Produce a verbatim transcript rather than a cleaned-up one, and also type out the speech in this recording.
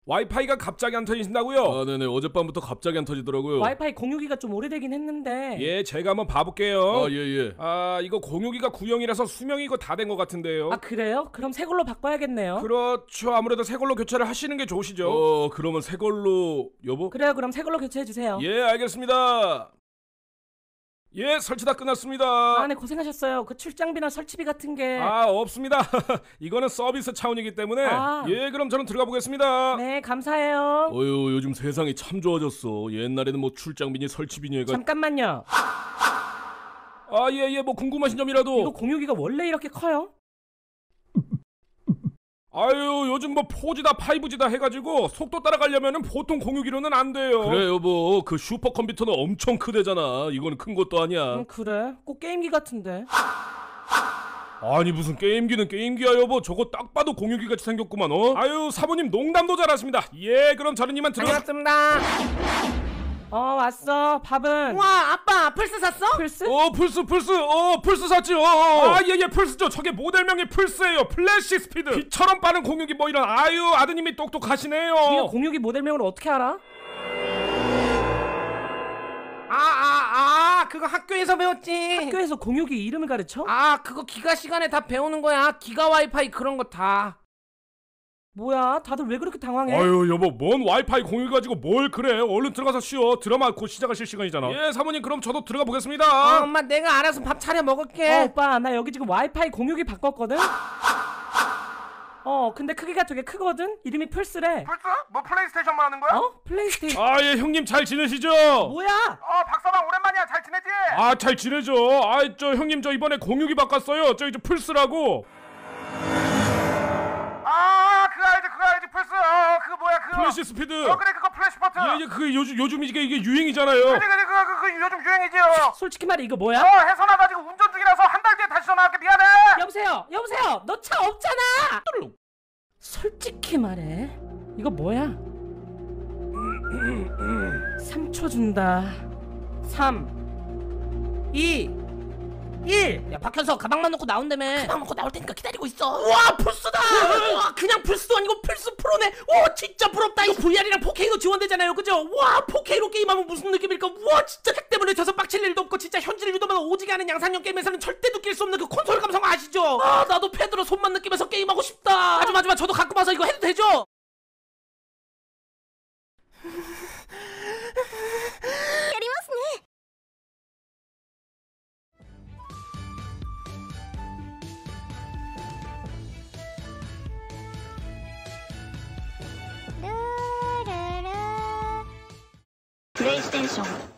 와이파이가 갑자기 안 터지신다고요? 아 네네, 어젯밤부터 갑자기 안 터지더라고요. 와이파이 공유기가 좀 오래되긴 했는데. 예, 제가 한번 봐볼게요. 아 예예. 아, 이거 공유기가 구형이라서 수명이 이거 다 된 것 같은데요. 아 그래요? 그럼 새 걸로 바꿔야겠네요. 그렇죠. 아무래도 새 걸로 교체를 하시는 게 좋으시죠. 어 그러면 새 걸로 여보? 그래요, 그럼 새 걸로 교체해주세요. 예, 알겠습니다. 예, 설치 다 끝났습니다. 아, 네, 고생하셨어요. 그 출장비나 설치비 같은 게. 아, 없습니다. 이거는 서비스 차원이기 때문에. 아. 예, 그럼 저는 들어가 보겠습니다. 네, 감사해요. 어휴, 요즘 세상이 참 좋아졌어. 옛날에는 뭐 출장비니 설치비니 해가. 잠깐만요. 아, 예, 예, 뭐 궁금하신 점이라도. 이거 공유기가 원래 이렇게 커요? 아유, 요즘 뭐 포지다 파이브지다 해가지고 속도 따라가려면은 보통 공유기로는 안 돼요. 그래 여보, 그 슈퍼컴퓨터는 엄청 크대잖아. 이건 큰 것도 아니야. 음, 그래? 꼭 게임기 같은데. 아니 무슨 게임기는 게임기야 여보. 저거 딱 봐도 공유기 같이 생겼구만. 어? 아유, 사모님 농담도 잘하십니다. 예, 그럼 저는 이만 들어. 다녀왔습니다. 어, 왔어. 밥은? 와, 아빠 플스 샀어? 플스? 어, 플스 플스 어 플스 샀지. 어, 어. 아, 예예, 플스죠. 저게 모델명이 플스예요. 플래시 스피드. 빛처럼 빠른 공유기 뭐 이런. 아유, 아드님이 똑똑하시네요. 이거 공유기 모델명을 어떻게 알아? 아, 아, 아, 그거 학교에서 배웠지. 학교에서 공유기 이름을 가르쳐? 아, 그거 기가 시간에 다 배우는 거야. 기가 와이파이 그런 거 다. 뭐야, 다들 왜 그렇게 당황해? 아유 여보, 뭔 와이파이 공유기 가지고 뭘 그래. 얼른 들어가서 쉬어. 드라마 곧 시작하실 시간이잖아. 예, 사모님, 그럼 저도 들어가 보겠습니다. 어, 엄마 내가 알아서 밥 차려 먹을게. 어, 오빠, 나 여기 지금 와이파이 공유기 바꿨거든? 어, 근데 크기가 되게 크거든? 이름이 플스래. 플스? 뭐 플레이스테이션 말하는 거야? 어? 플레이스테이션. 아, 예, 형님 잘 지내시죠? 뭐야? 어, 박서방 오랜만이야. 잘 지내지? 아, 잘 지내죠. 아, 저 형님, 저 이번에 공유기 바꿨어요. 저기 저 플스라고. 아, 그거 알지, 그거 알지, 플스. 어, 그거 뭐야, 그거. 플래시 스피드. 어, 그래, 그거 플래시포트. 예, 예, 그 요즘 요즘 이게 이게 유행이잖아요. 그래, 그래, 그거, 그거, 그거 요즘 유행이지요. 솔직히 말해, 이거 뭐야? 어, 해서 나가지고 운전 중이라서 한 달 뒤에 다시 전화할게. 미안해. 여보세요, 여보세요, 너 차 없잖아. 솔직히 말해, 이거 뭐야? 삼 초 준다. 삼, 이, 일. 야, 박현서 가방만 놓고 나온다며. 가방 놓고 나올 테니까 기다리고 있어. 와, 플스다. 와, 그냥 플스도 아니고 플스 프로네. 와, 진짜 부럽다. 이거 브이알이랑 포케이도 지원되잖아요, 그죠? 와, 포케이로 게임하면 무슨 느낌일까? 와, 진짜 책 때문에 져서 빡칠 일도 없고 진짜 현질을 유도만 오지게 하는 양산형 게임에서는 절대 느낄 수 없는 그 콘솔 감성 아시죠? 아, 나도 패드로 손만 느끼면서 게임하고 싶다. 아줌마, 아줌마, 저도 갖고 와서 이거 해도 되죠? 플레이스테이션